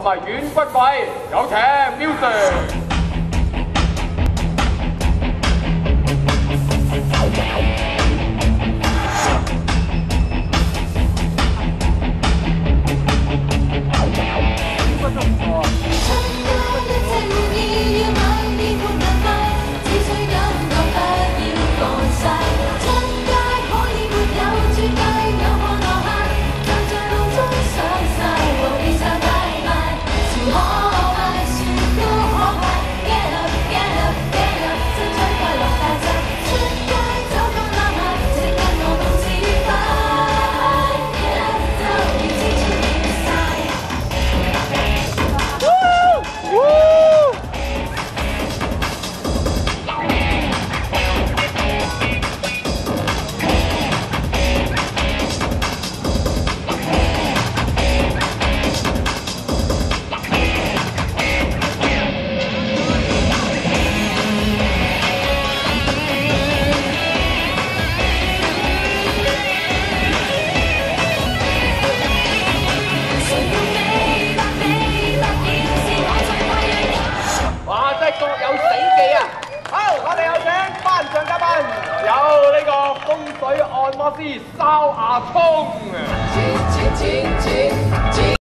埋軟骨貴，有請 Music。 各有死技啊！好，我哋有請頒獎嘉賓，有呢個風水按摩師哨牙聰。